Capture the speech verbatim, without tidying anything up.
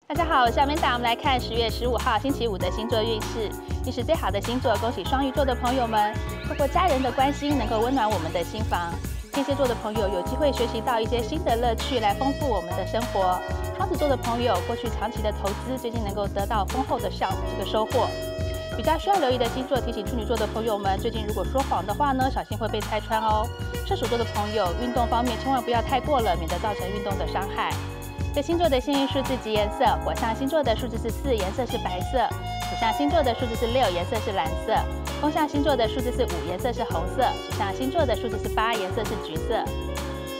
大家好，我是 Amanda， 我们来看十月十五号星期五的星座运势。运势最好的星座，恭喜双鱼座的朋友们，透过家人的关心，能够温暖我们的心房。天蝎座的朋友有机会学习到一些新的乐趣，来丰富我们的生活。双子座的朋友，过去长期的投资，最近能够得到丰厚的效这个收获。比较需要留意的星座，提醒处女座的朋友们，最近如果说谎的话呢，小心会被拆穿哦。射手座的朋友，运动方面千万不要太过了，免得造成运动的伤害。各星座的幸运数字及颜色：火象星座的数字是四，颜色是白色；土象星座的数字是六，颜色是蓝色；风象星座的数字是五，颜色是红色；水象星座的数字是八，颜色是橘色。